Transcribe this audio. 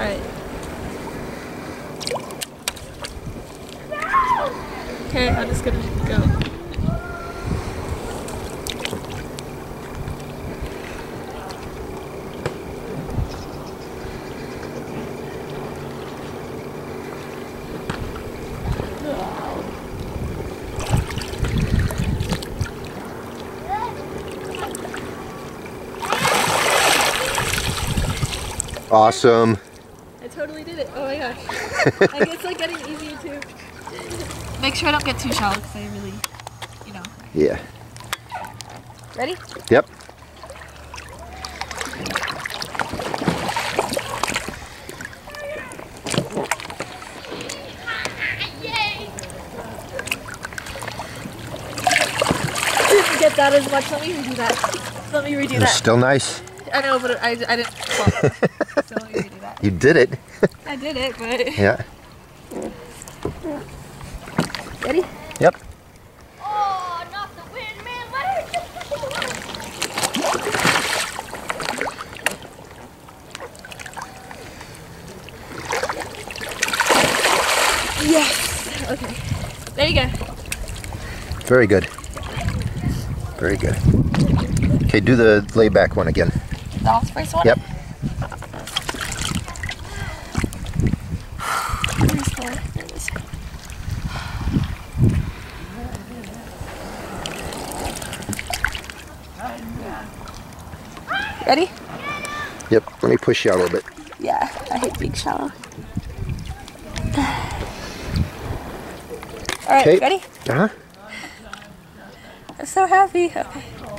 Alright. Okay, I'm just gonna go. Awesome. I totally did it. Oh my gosh. It's like getting easier too. Make sure I don't get too shallow because I really, you know. Yeah. Ready? Yep. Didn't get that as much. Let me redo that. Let me redo that. Still nice. I know, but I didn't. Well, so let me redo that. You did it. I did it, but. Yeah. Ready? Yep. Oh, not the wind, man. Let her just get the water. Yes. Okay. There you go. Very good. Very good. Okay, do the layback one again. The first one? Yep. Ready? Yep. Let me push you out a little bit. Yeah, I hate being shallow. Alright, Okay. ready? Uh-huh. I'm so happy. Okay.